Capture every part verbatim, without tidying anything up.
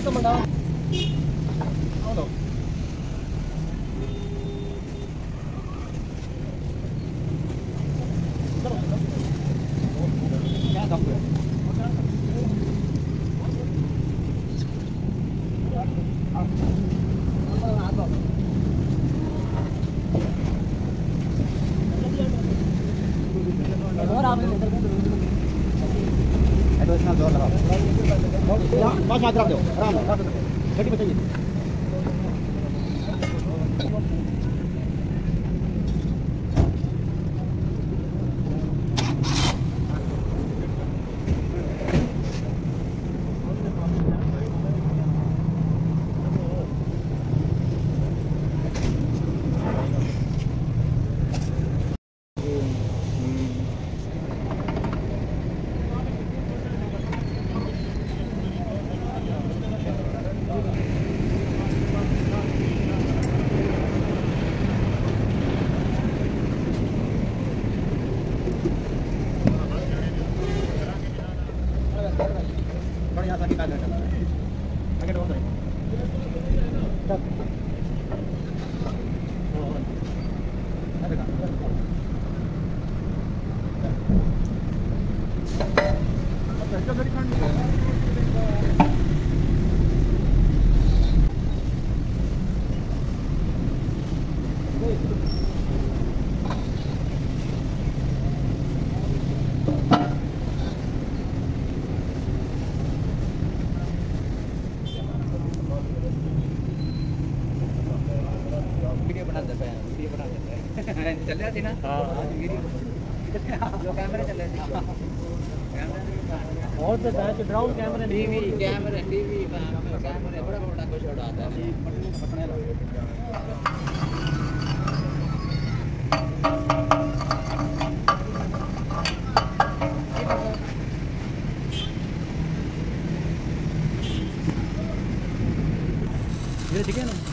बस हाथ रख दो आराम से गड्डी बचाइए। चल रहा थी ना जो कैमरे चल रहे थे और तो है ड्रोन कैमरे टीवी कैमरे टीवी कैमरे बड़ा बड़ा कुछ उड़ाता है। ये ठीक है ना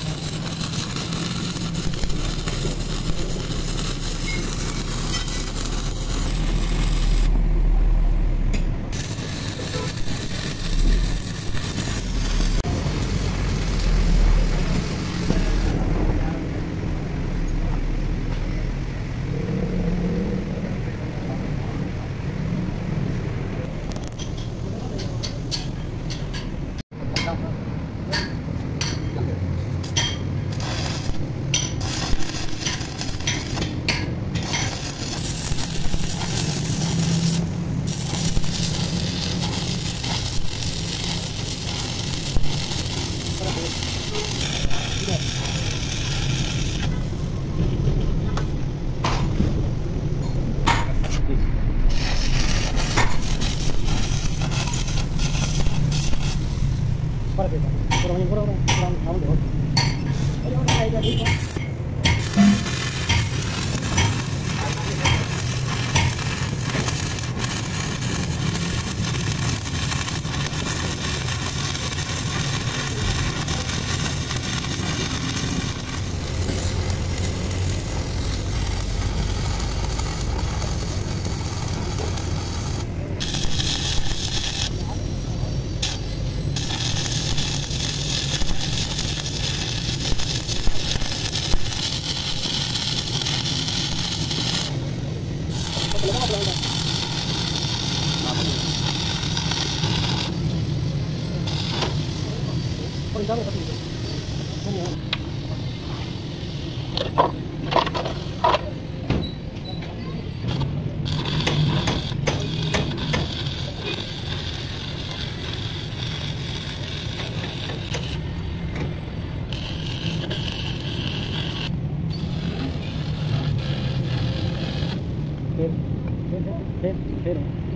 फिर फिर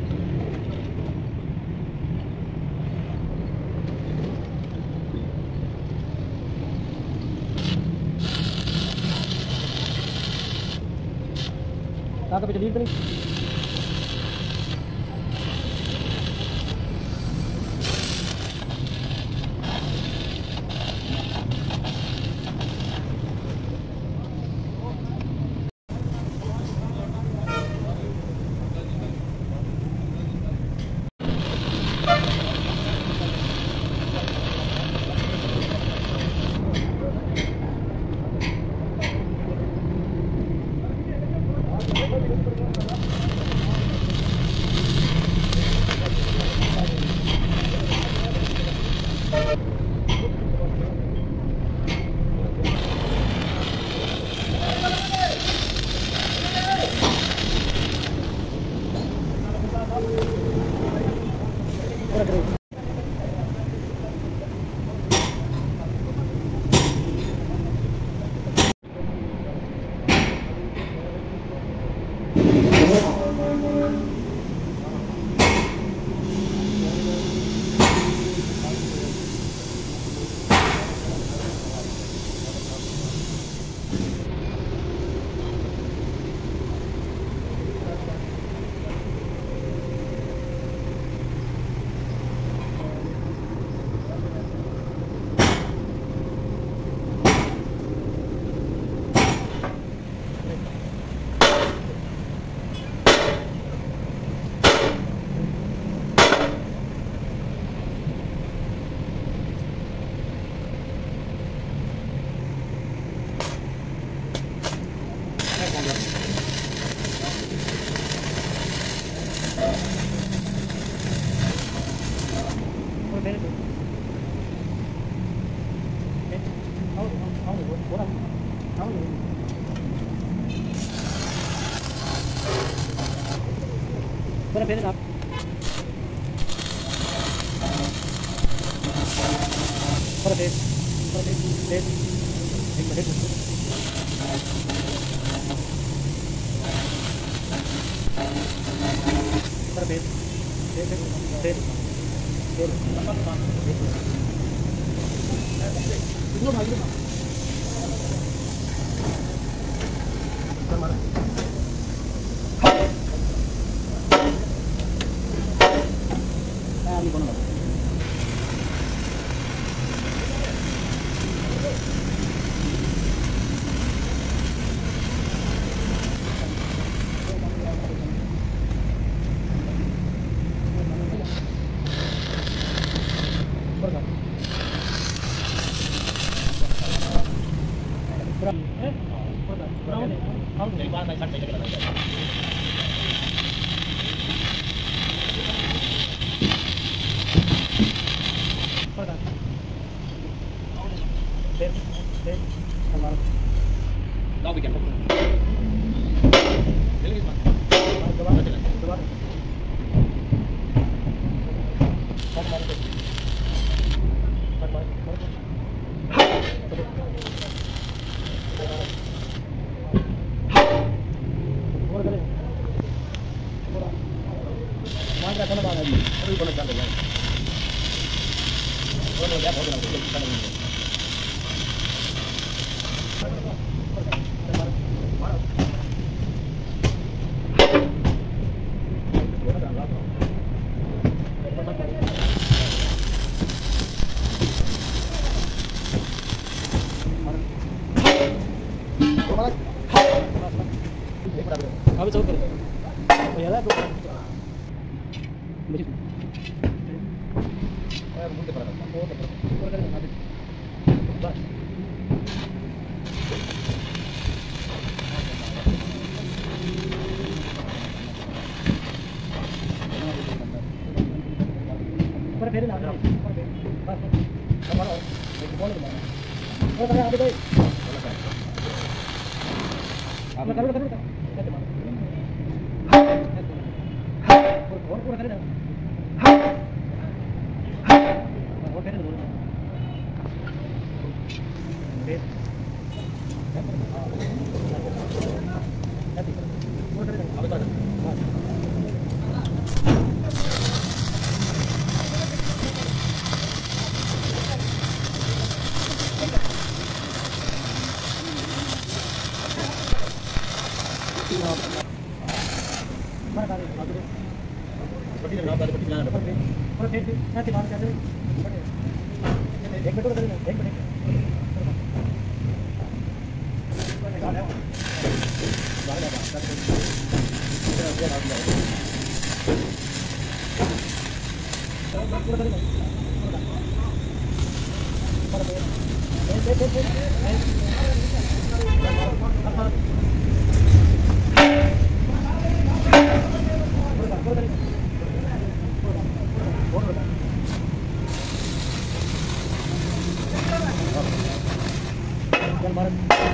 कहाँ पे चली इतनी Put a pin up. Put a pin. Put a pin. Pin. Take the hit. Put a pin. Pin. Pin. Pin. Ignore my ignore. Come on. Now we can open. Abi çabuk verin. O yalar bu. Beşik. Ayar bunu da para. O da para. Para verin abi. Bak. Para verin abi. Para verin. Bak. Tamam. Peki boleh mana? O da abi doi. Abi karo karo. और पूरा करे ना और करे ना base और करे ना अब बता मर का दे पट्टी ना बात पट्टी ना और फिर ना के बात करते एक मिनट कर देना एक मिनट बाहर मार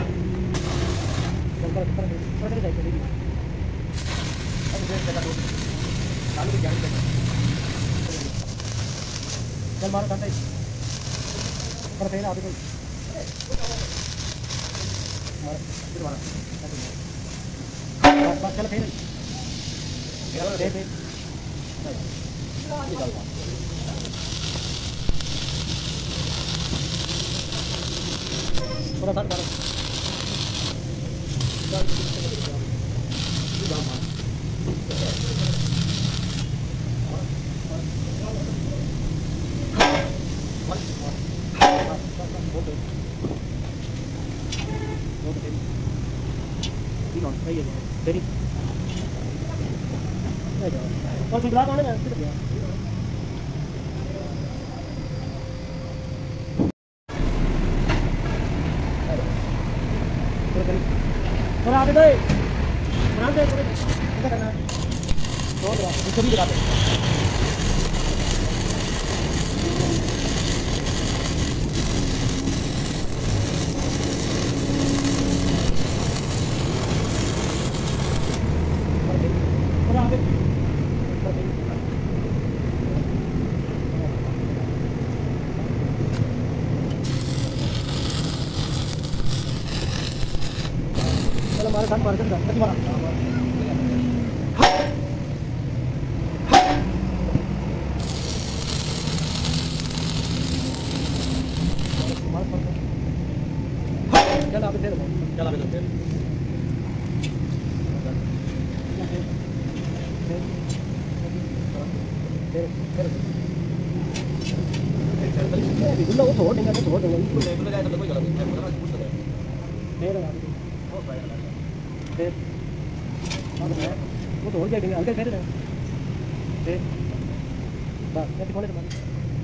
चल कर कर कर जाए चलेगी अब देख चला दो चालू भी जाने चल मार कांटे पर फेर आगे कोई मार फिर मार बस बस चल फेर चल दे दे थोड़ा सा मारो और गिलास आने में फिर गया और आगे दे ध्यान दे क्या करना है तो दे इसको भी दिखा दे और आगे चलो मारे साथ मार कर कति मारा चल आप तेरे चल आप तेरे इतना वो छोड़ देंगे छोड़ देंगे इसको लेवल लगाए तो कोई गलत नहीं है पूरा पूछ ले तेरे वो फायर फिर वो तो हो जाएगा अंकल फिर फिर बस कैसे खोले तुम्हारे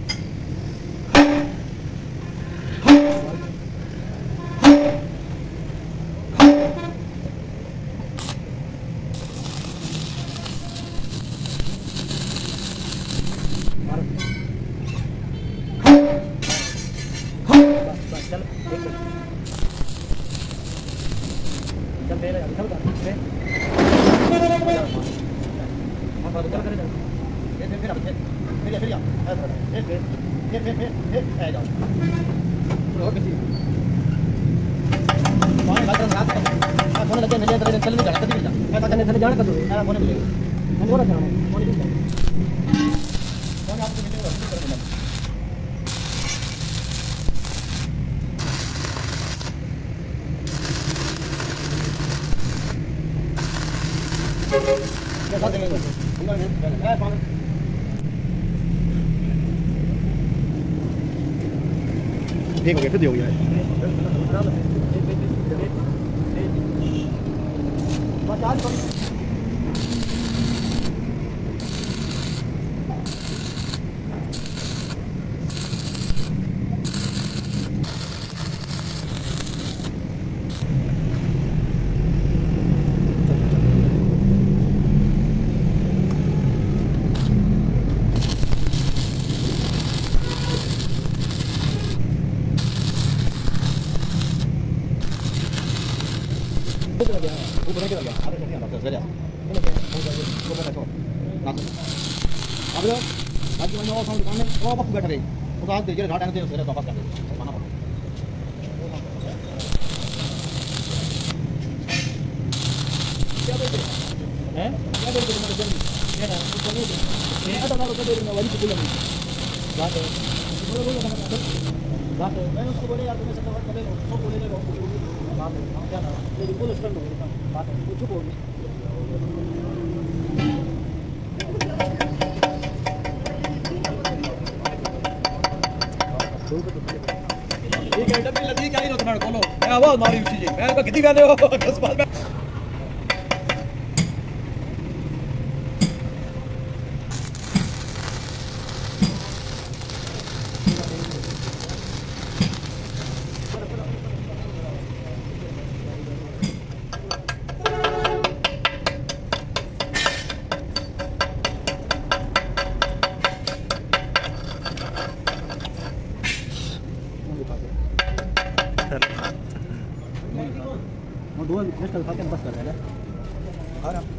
बस चल देख ले चल दे रहा चल कर दे हां बात कर कर ये फिर अब फिर फिर या फिर फिर फिर फिर फिर आ जाओ और किसी कौन बात कर रात हां फोन लगे नहीं चल नहीं जाना कभी नहीं ऐसा करने चले जाना कदो हां फोन ले मैं बोला था फोन ले फोन आपको मीटिंग कर देना क्या देंगे उन्होंने है कौन ठीक हो गया फिर हो गया ऊपर नहीं लगा आधे नहीं आता सर ये हो जाए वो बता छोड़ ना अब आज मैंने और साउंड दुकान में वो वक्त बैठ रही तो आज तेरे घाट आने से वापस कर दे माना पड़ा क्या बोलते हैं क्या बोलते हैं तुम्हारे जन्म ये ना तो नहीं ये आता ना तो तेरे में वही से बोला बात है बोलो बोलो बात है मैं उसको बोले यार तुम्हें सब बात कर लो सब बोले ले लो बात है क्या ना मेरी बोल स्टैंड हो गया बात है कुछ बोल ठीक है डब्बी लगी क्या ही रो तुम्हारे बोलो मैं आवाज मारी उसी जी मैं तो कितनी गाने हो दस बार में दो मिनट का खाते हैं बस कर देना। और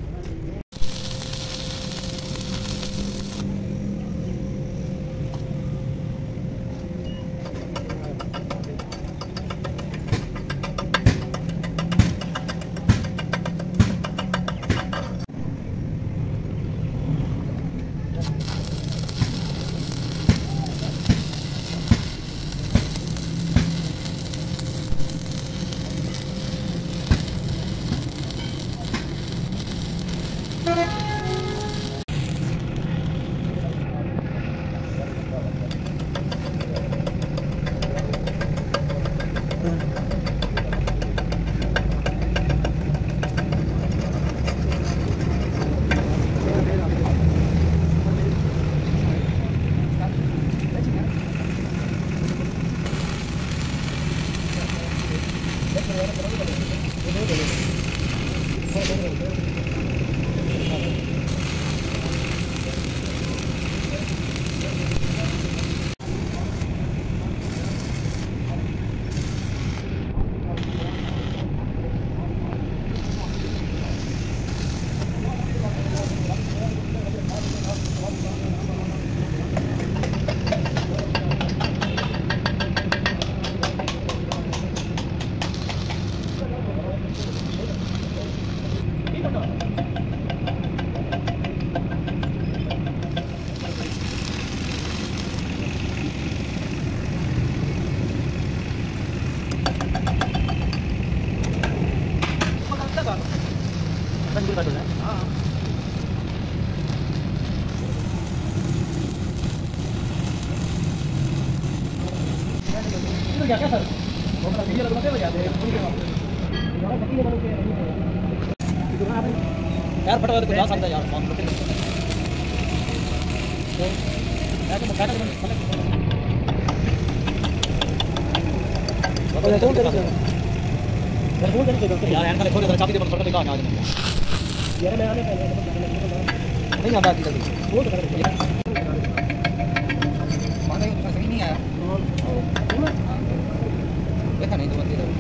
क्या क्या सर यार फटाफट को जा सकता है यार कौन लोग मैं तो मुकाटा में मतलब कौन करेगा यार कौन करेगा यार यार खोल चाबी दे बंद कर दे कहां आ जाएगा यार मैं आने पहले नहीं आता जल्दी वो तो कर यार माने उसका सही नहीं आया देखा नहीं तो मत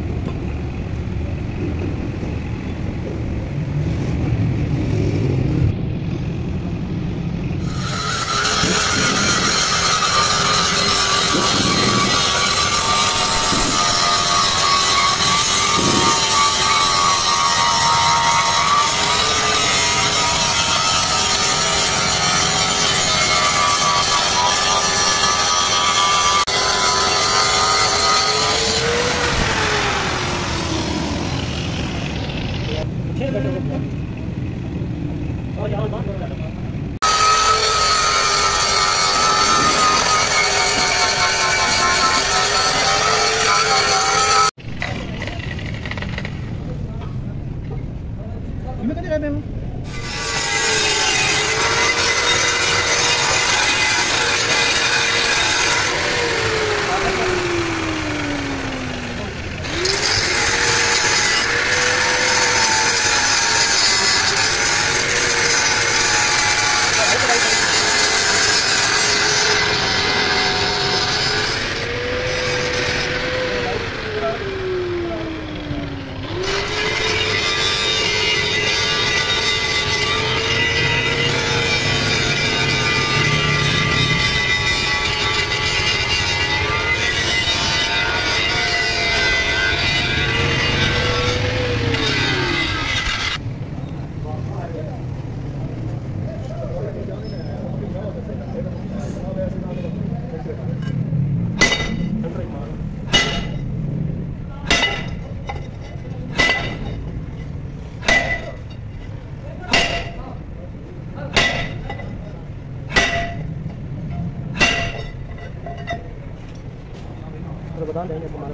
बता देंगे तुम्हारा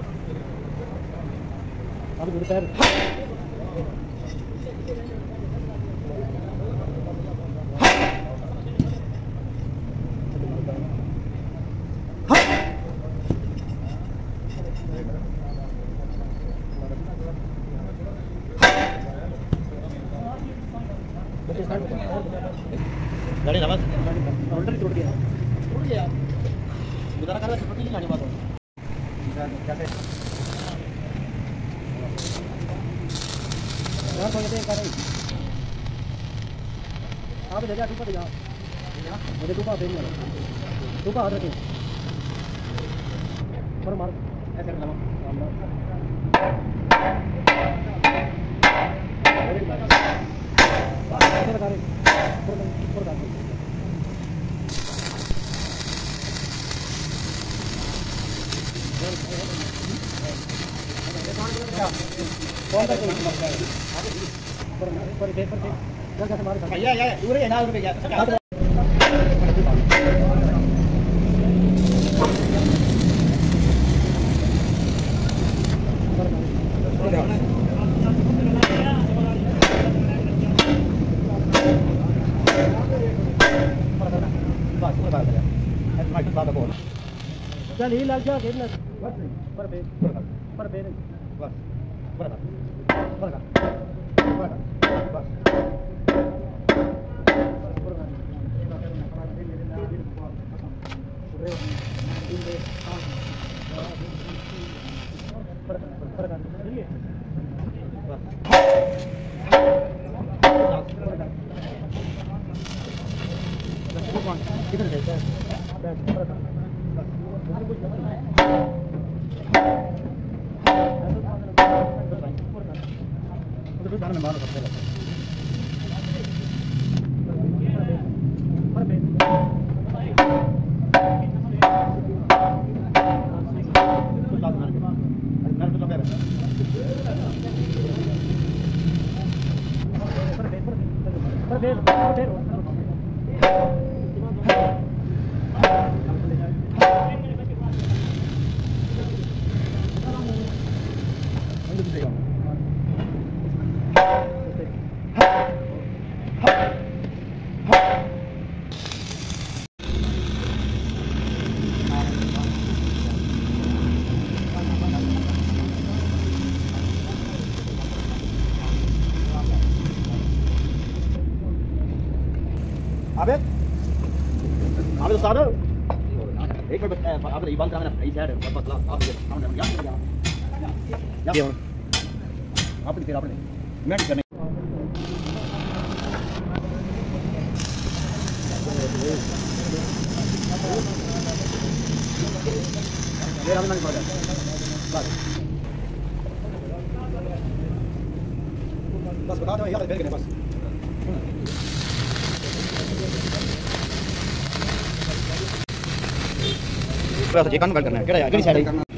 अब रिपेयर गाड़ी आवाज ऑर्डर टूट गया टूट गया गुजारा कर रहा है छोटी गाड़ी बात हो क्या यार कोई तो कर रही आप दे जा टूपा दे जा मुझे टूपा दे नहीं टूपा हाथ रखे पर मार ऐसे कर लगा ऐसे लगा रहे ऊपर ऊपर कर कौन सा पर पर पेपर पे जगह से मार या या उरे ना उरे गया चल ही लग जा खेलना पर पे पर पे नहीं बस पर पर पर बस किधर जाता है तो जाने में मार सकते हैं पर पे कुछ लाभ मार के नर तो लगा रहता पर पे पर पे पर पे अबे अबे तो सारे एक बार बस आप ये बंद करना है इस साइड बस ला आप ये सामने या या आप फिर आपने मैं करने ये राम नहीं पड़ा बस बस बता दो यार बैठ गए बस ये कान करना है केड़ा यार केड़ी साइड